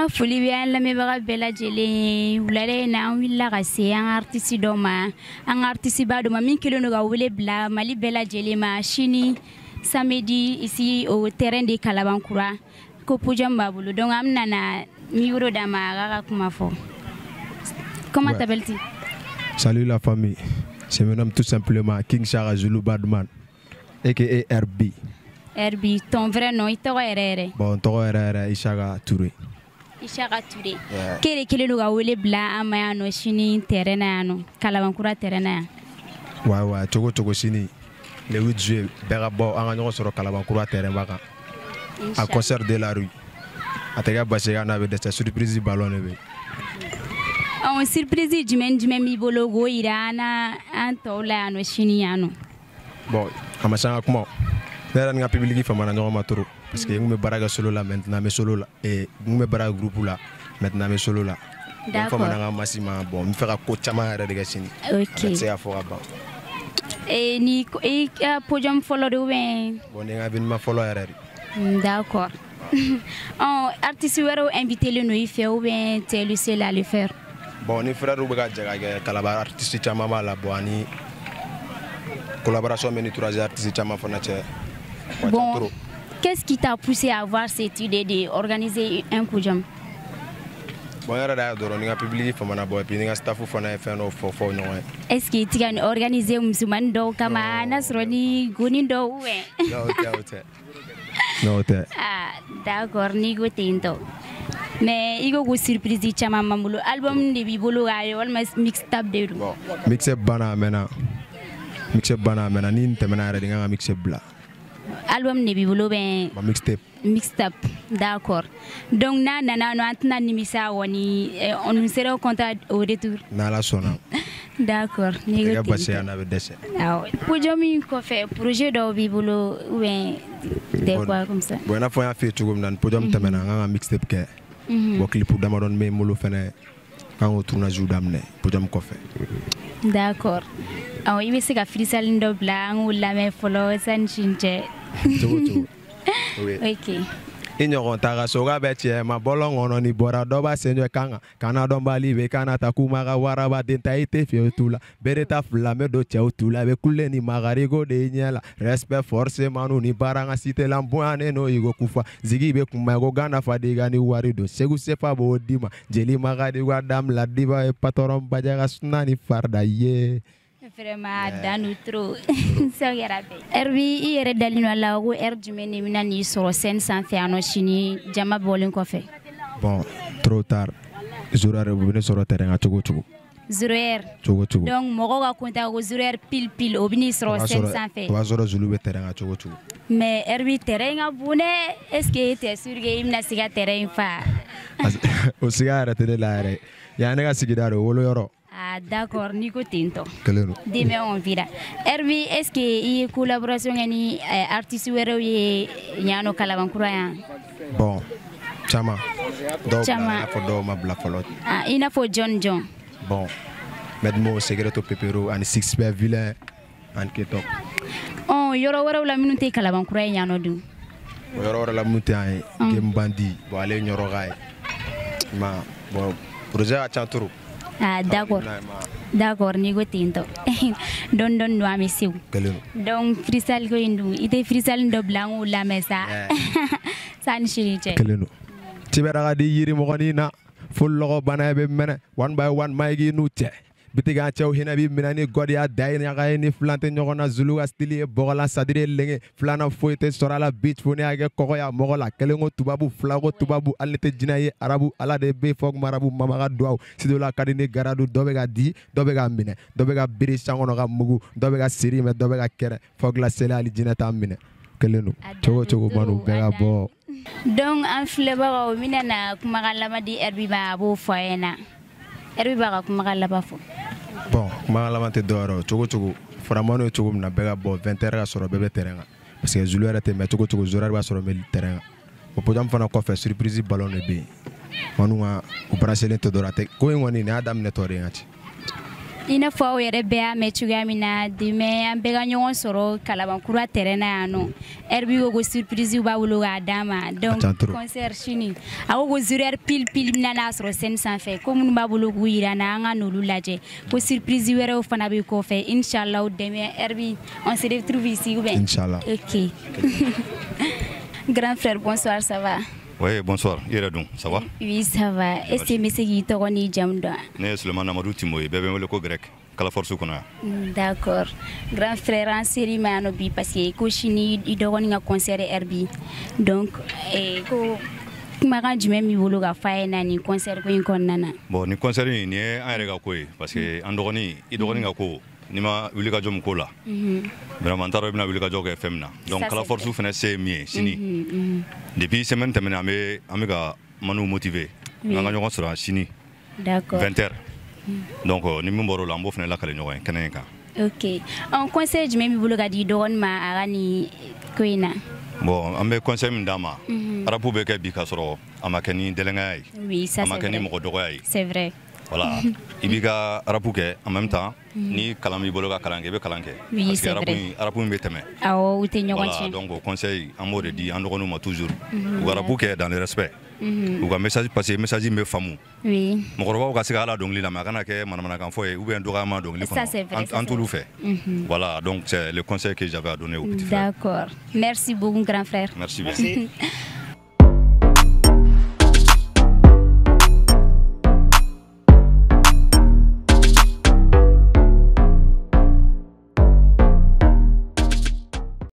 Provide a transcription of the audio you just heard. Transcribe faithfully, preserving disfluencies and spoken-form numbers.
foli bɛ an lamɛnbaga bɛɛ lajɛlen wulada in na an wulila ka se an artiste dɔ ma an artiste ba dɔ ma min kelen don ka wele bila Mali bɛɛ lajɛlen ma sini samedi ici au terrain de Kalabankura ko podium b'a bolo donc an nana micro d'a ma a ka kuma fɔ. Comment t'appelles-tu? Salut la famille, je me nomme tout simplement King Shara Zulu Badman aka R B. R B, ton vrai nom, il tɔgɔ yɛrɛ yɛrɛ? Bon, tɔgɔ yɛrɛ yɛrɛ Ishaka Touré. Ishaka Touré. Kele kelen don ka wele bila an ma yan nɔ sini terrain na yan nɔ Kalabankura terrain na yan. Ouais ouais, cogo cogo sini le huit juillet bɛɛ ka bɔ an ka ɲɔgɔn sɔrɔ Kalabankura terrain ba kan. A concert de la rue. A tɛ kɛ basi ye a n'a bɛ dɛsɛ surprise ballon de bɛ. Ɔn surprise jumɛn jumɛn b'i bolo k'o yira an na an tɔw la yan nɔ sini yan nɔ? Bon, a ma se an ka kuma. Ne yɛrɛ ni n ka public famana ɲɔgɔn ma trop parce que n kun bɛ baara kɛ solo la maintenant n bɛ solo la et n kun bɛ baara kɛ groupe la maintenant n bɛ solo la. D'accord. Famana n ka masi ma bon n bɛ fɛ ka ko caman yɛrɛ de kɛ sini. Ok. N tɛ se ka fɔ ka ban. Et ni i ka podium fɔlɔ de ou bien? Bon ni n ka événement fɔlɔ yɛrɛ de. D'accord. Ɔn artiste wɛrɛw invité len don i fɛ ou bien tu es le seul à le faire? Bon ni frère bɛ ka jɛ ka kɛ Kalaban artiste caman b'a la bon ani collaboration bɛ ni troisième artiste caman fana cɛ. Bon, qu'est-ce qui t'a poussé à avoir cette idée d'organiser un podium? Bon, il y a des publics qui ont été des staff qui ont été fait. Est-ce que tu as organisé un musulman d'eau comme un asroni goni d'eau? Non, non, non. Ah, d'accord, ni go tinto. Mais il y a une surprise qui m'a mamulu. Album de Bibolo a eu un mixtape de bon, mixtape bana mena. Mixtape bana mena ni temena redinga un mixtape bla. Album de Bibolo ben mixtape. Mixtape, d'accord. Donc na nana no antna nimisa woni on nous sera content au retour. Na la sona. D'accord. Ni ga basse ana be desse. Ah oui. Podium ko fait projet do Bibolo ou bien des quoi comme ça. Bon na fo ya fait tugum nan podium temena nga mixtape ke. Bo clip dama don me molo fene kan o tournage damne podium ko fait. D'accord. Ah il veut se ka freestyle ndo blanc ou la me follow san chinche. Tugu tugu. Oui. OK. Ignorant taga soga betie ma bolong ono ni bora doba senyo kanga kana domba live kana takuma ga waraba dentaite fiotula bereta flame do chautula be kule ni magarigo de nyela respect force manu ni baranga cité lambuane no igo kufa zigi be kuma go gana fadiga ni warido segu sefa bo dima jeli magadi wa dam la diva e patorom bajaga sunani farda ye. Vraiment dans notre ça yarabe Herbi i yɛrɛ dalino ala ko air jumɛn ne bɛna ni sɔrɔ scène sanfɛ yan nɔ sini jama bɔlen kɔfɛ? Bon, trop tard. Zero heure u bɛ ne sɔrɔ terrain kan cogo cogo. Zero heure. Cogo cogo. Donc mɔgɔw ka compter ko zero heure pile pile o bɛ ni sɔrɔ scène sanfɛ. O b'a sɔrɔ Zulu bɛ terrain kan cogo cogo. Mais Herbi terrain ka bon dɛ, est-ce que tu es sûr que i bɛna se ka terrain fa? O siga yɛrɛ tɛ ne la yɛrɛ. Yan ne ka sigida don wolo yɔrɔ. Ah d'accord, Nico Tinto. Keleno. Demain on verra. Herbi, est-ce que il y a collaboration avec artistes wɛrɛw ye ɲano Kalabankura yan? Bon, chama. Dɔw bila fɔ dɔw ma bila fɔlɔ. Ah, i n'a fɔ John John. Bon, Medmo, Secreto Pepero, ani Six Père Villain, ani Ketop. Oh, yɔrɔ wɛrɛw la minnu tɛ Kalabankura ye ɲano dun? Yɔrɔ wɛrɛ la minnu tɛ yan ye, Game Bandi, bon ale ɲɔrɔga ye. Ma, bon, projet a can trop. Ah d'accord. D'accord, Nico Tinto. Don don no amisiu. Donc freestyle ko indu. Ite freestyle ndo blanc ou la mesa. San shiriche. Keleno. Tibera ga di yiri mo na full logo bana be mena one by one my gi nute. Bitiga chaw hina bi minani godi a dai na ga ni flante nyogona Zulu astili e bogola sadire lenge flana foite sorala beach fone age koko ya mogola kelengo tubabu flago tubabu alete jinaye arabu ala de be fog marabu mamaga duaw sidola kadini garadu dobe ga di dobe ga mine dobe ga biri sangono ga mugu dobe ga siri me dobe ga kere fog la sele ali jinata mine keleno chogo chogo manu bega bo. Donc en fleba o minana kuma galama di Herbi ba bo foyena Herbi ba kuma galaba fo. Bon, kuma galama te doro chogo chogo faramano chogo na bega bo vingt heures ga soro bebe terrain parce que Zulu era te me chogo chogo zorar ba soro me terrain o podium fana ko fe surprise ballon de be manu nga o brasile te dorate ko ngoni ne adam ne tore ngati I n'a fɔ aw yɛrɛ bɛɛ y'a mɛn cogoya min na demain an bɛɛ ka ɲɔgɔn sɔrɔ Kalabankura terrain na yan nɔ R B ko ko surprise b'a bolo k'a d'a ma donc concert sini a ko ko zéro heure pile pile bɛna n'a sɔrɔ scène sanfɛ ko minnu b'a bolo k'u yira na an ka n'olu lajɛ ko surprise wɛrɛw fana bɛ kɔfɛ inchallah demain R B on se retrouve ici ou bien inchallah ok grand frère bonsoir ça va. Oui, bonsoir. Yeredun, ça va? Oui, ça va. Est-ce que monsieur qui t'a connu Jamda? Ne Suleiman Amadou Timoy, bébé le co grec. Kala force kona. D'accord. Grand frère en série mano bi parce que ko chini i dogon nga concert R B. Donc eh ko maga jume mi bolo ga fa na ni concert ko in nana. Bon, ni concert ni ni an rega ko parce que an dogoni i dogoni nga ko ni ma wuli ka jom ko la. Vraiment taro bina wuli ka jom F M na. Donc kala force fena c'est mieux sini. Depuis semaine tɛmɛnen an bɛ an bɛ ka manu motiver an ka ɲɔgɔn sɔrɔ sini vingt heures donc ni min bɔr'o la an b'o fana lakale ɲɔgɔn ye kɛnɛ in kan. Ok en conseil jumɛn b'i bolo ka di dɔgɔnin ma a ka nin ko in na. Bon an bɛ conseil min d'a ma arabu bɛ kɛ bi ka sɔrɔ a ma kɛ ni dɛlɛngaya ye. Oui ça c'est vrai. A ma kɛ ni mɔgɔ dɔgɔya ye. C'est vrai. Voilà i b'i ka arabu kɛ en même temps ni kalan b'i bolo ka kalan kɛ i bɛ kalan kɛ. Oui c'est vrai. Parce que arabu in bɛ tɛmɛ. Awɔ u tɛ ɲɔgɔn Voilà tiɲɛ. donc conseil an b'o de di an dɔgɔninw ma toujours u ka arabu kɛ dans le respect. U ka message parce que message in bɛ faamu. Oui. Mɔgɔkɔrɔbaw ka se ka ala dɔnkili la mais a kana kɛ manamanakan fɔ ye ou bien dɔgɔyama dɔnkili Ça c'est vrai. kɔnɔ an t'olu fɛ. Voilà donc c'est le conseil que j'avais à donner aux petits frères. D'accord. Merci beaucoup grand frère. Merci bien.